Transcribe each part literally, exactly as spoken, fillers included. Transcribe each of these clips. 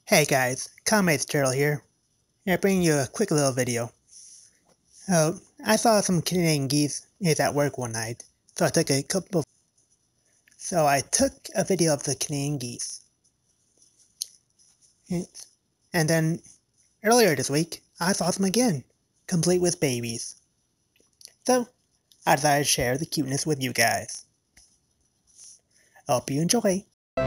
Hey guys, Kame Turtle here. I'm bringing you a quick little video. Oh, I saw some Canadian geese at work one night, so I took a couple. So I took a video of the Canadian geese. And then earlier this week, I saw some again, complete with babies. So I decided to share the cuteness with you guys. Hope you enjoy.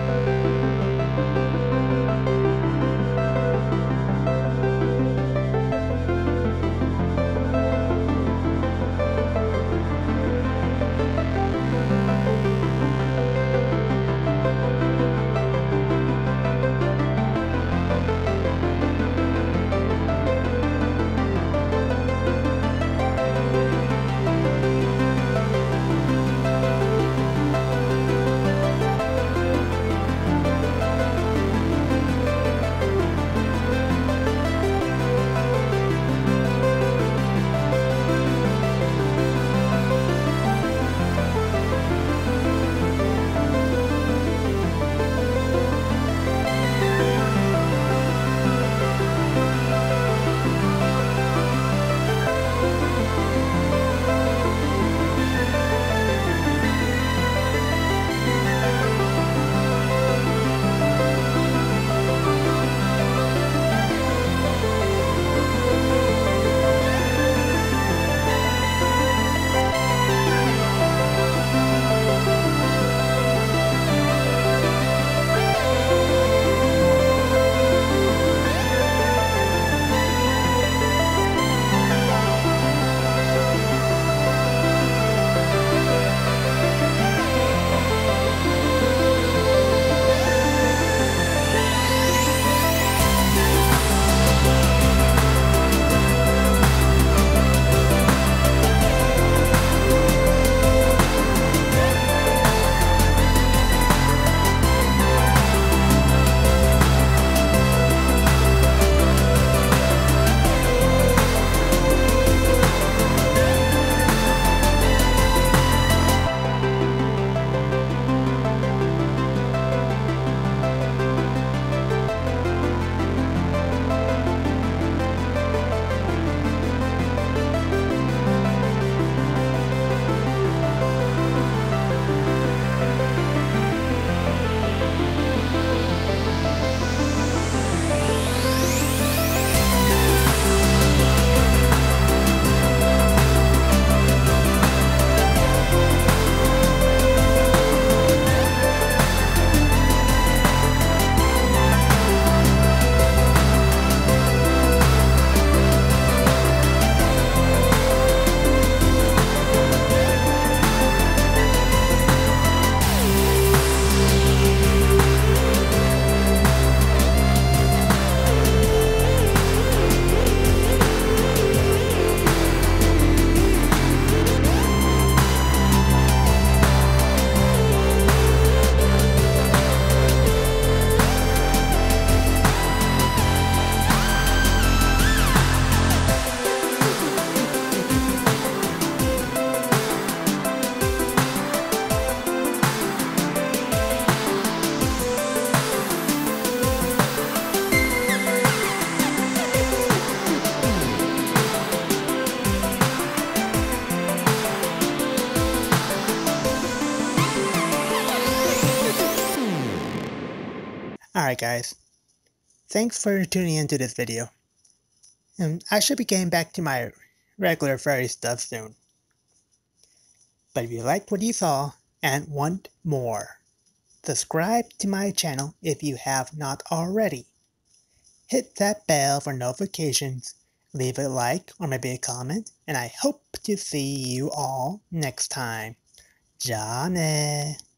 Alright guys, thanks for tuning into this video. And I should be getting back to my regular furry stuff soon. But if you liked what you saw and want more, subscribe to my channel if you have not already. Hit that bell for notifications, leave a like or maybe a comment, and I hope to see you all next time. Johnny.